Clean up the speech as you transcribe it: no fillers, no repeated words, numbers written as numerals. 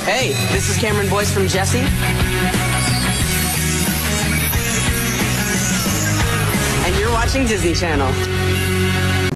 Hey, this is Cameron Boyce from Jesse. And you're watching Disney Channel.